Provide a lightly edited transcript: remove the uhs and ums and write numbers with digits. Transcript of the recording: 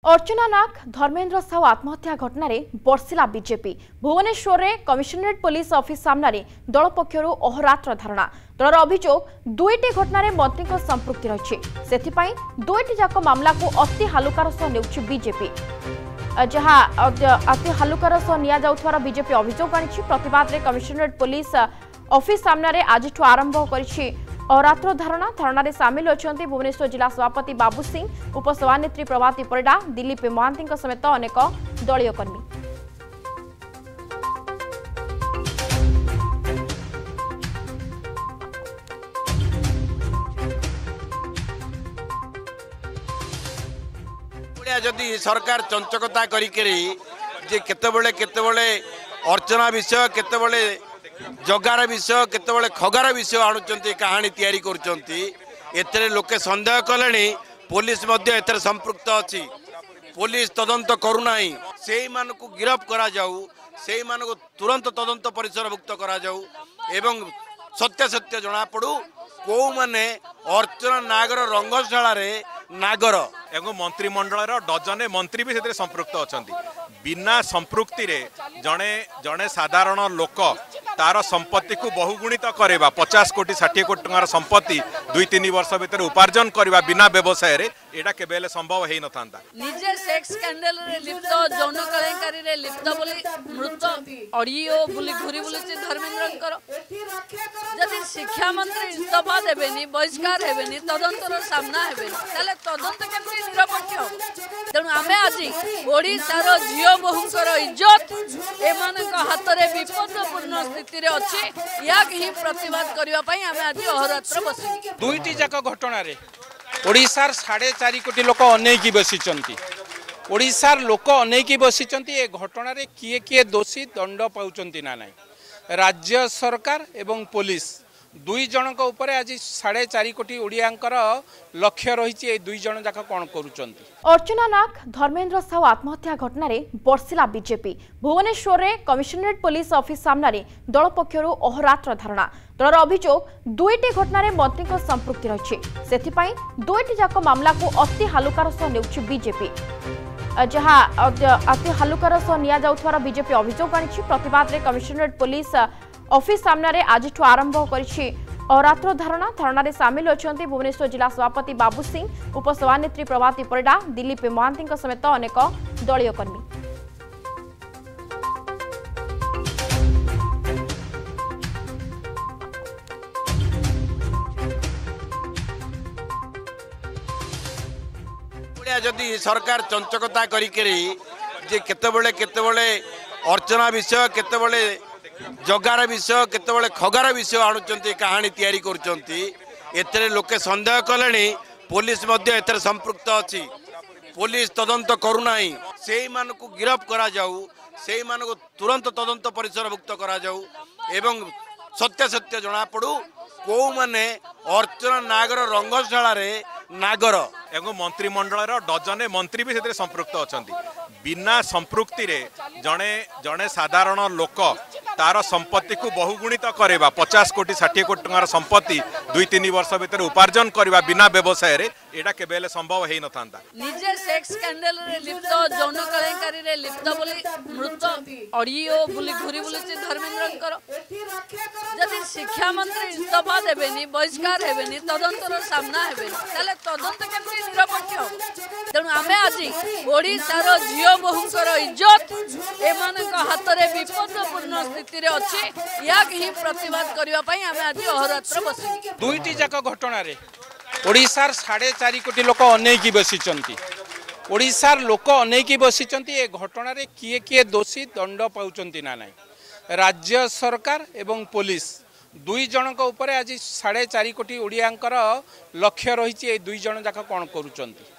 अर्चना नाग धर्मेन्द्र साहू आत्महत्या घटना बर्षिला बीजेपी भुवनेश्वर में कमिशनरेट पुलिस ऑफिस सामने दल पक्षर अहोरात्र धारणा दलर अभियोग दुईटी घटना मंत्री संपृक्ति रही से दुईटी जाक मामला को अति हालुकार सह नेउछि बीजेपी जहाँ अति हालुकार सह निया जाउथवार बीजेपी अभियोग आनी प्रतिवाद में कमिशनरेट पुलिस ऑफिस सामने आज आरंभ करिछि अहोरात्र धारणा धारणा सामिल अच्छा भुवनेश्वर जिला सभापति बाबू सिंह उपसभानेत्री प्रभाती परिडा दिलीप महांती समेत अनेक दलीय कर्मी। जदि सरकार चंचकता करिकेरी जे केतेबेले अर्चना विषय केतेबेले जगार विषय केतेबेले खगार विषय आणुचंती कहानी तैयारी करूचंती एतरे लोके संदेह कलेनी पुलिस मध्य एतरे संपृक्त अछि पुलिस तदंत करू नाही सेही मानको गिरफ करा जाऊ सेही मानको तुरंत तदंत परिसरभुक्त करा जाऊ एवं सत्य सत्य जणा पड़ू को माने अर्चना नागर रंगशाला रे नागर एवं मंत्रिमंडल डजने मंत्री भी से संपृक्त अच्छा बिना संपृक्ति रे जड़े जड़े साधारण लोक तार संपत्ति को बहुगुणित करवा 50 कोटी 60 कोटी टंकार संपत्ति 2-3 वर्ष भीतर उपार्जन करवा बिना व्यवसाय रे एटा केबेले संभव हेई न थांदा निजे सेक्स स्कैंडल रे लिप्त जौन कलेंकारी रे लिप्त बोली मृत ऑडियो बोली घुरी बोली धर्मेन्द्र जदि शिक्षा मंत्री इस्तीफा देबेनी बहिष्कार हेबेनी तदंतर सामना हेबेनी ताले तदंत केमति निरपक्ष हो तेणु आमे आज ओडिशार झियो बहुंकर इज्जत एमानक हाथ रे विपदपूर्ण स्थिति रे अछि या कि प्रतिवाद करिवा पई आमे आज अहोरात्र बसी दुईटी जाक घटना रे ओडिशार 4.5 कोटी लोक अनेकी बसिचंती ओडिशार लोक अनेकी बसिचंती ए घटना रे किए किए दोषी दंड पाउचंती ना नाही राज्य सरकार एवं पुलिस दुई जनक ऊपर आज 4.5 कोटी ओडियांकर लक्ष्य रही दुई जन जाक कौन करुचंती। अर्चना नाग धर्मेन्द्र साहू आत्महत्या घटना बर्षिला बीजेपी भुवनेश्वर में कमिशनरेट पुलिस ऑफिस सामने दल पक्षर अहोरात्र धारणा दलर अभियोग दुईटी घटना मंत्री संपृक्ति रही से दुईटी जाक मामला को अति हालुकार सह नेउछि बीजेपी जहाँ अति हालुकार सह निया जाउथवार बीजेपी अभियोग आनी प्रतिवाद में कमिशनरेट पुलिस ऑफिस सामने आज आरंभ करिछि अहोरात्र धारणा धारणा सामिल अच्छा भुवनेश्वर जिला सभापति बाबू सिंह उपसभानेत्री प्रभाती परिडा दिलीप महांती समेत अनेक दलीय कर्मी। जदि सरकार चंचकता करिकेरी जे केतेबेले अर्चना विषय केतेबेले जगार विषय केतेबेले खगार विषय आणुचंती कहानी तैयारी करूचंती एतरे लोके संदेह कलेनी पुलिस मध्य एतरे संपृक्त अछि पुलिस तदंत करू नाही सेही मानको गिरफ करा जाऊ सेही मानको तुरंत तदंत परिसरभुक्त करा जाऊ एवं सत्य सत्य जणा पड़ू को माने अर्चना नागर रंगशाला रे नागर एवं मंत्रिमंडल डजने मंत्री भी से संपृक्त अच्छा बिना संपृक्ति रे जड़े जड़े साधारण लोक तार संपत्ति को बहुगुणित करवा 50 कोटी 60 कोटी टंकार संपत्ति 2-3 वर्ष भीतर उपार्जन करवा बिना व्यवसाय रे एटा केबेले संभव हेई न थांदा निजे सेक्स स्कैंडल रे लिप्त जौन कलेंकारी रे लिप्त बोली मृत ऑडियो बोली घुरी बोली धर्मेन्द्र जदि शिक्षा मंत्री इस्तीफा देबेनी बहिष्कार हेबेनी तदंतर सामना हेबेनी ताले तदंत केमति निरपक्ष हो तेणु आमे आज ओडिशार झियो बहुंकर इज्जत एमानक हाथ रे विपदपूर्ण स्थिति रे अछि या कि प्रतिवाद करिवा पई आमे आज अहोरात्र बसी दुईटी जाक घटना रे ओडिशार 4.5 कोटी लोक अनेकी बसिचंती ओडिशार लोक अनेकी बसिचंती ए घटना रे किए किए दोषी दंड पाउचंती ना नाही राज्य सरकार एवं पुलिस दुई जनक ऊपर आज 4.5 कोटी ओडियांकर लक्ष्य रही दुई जन जाक कौन करुचंती।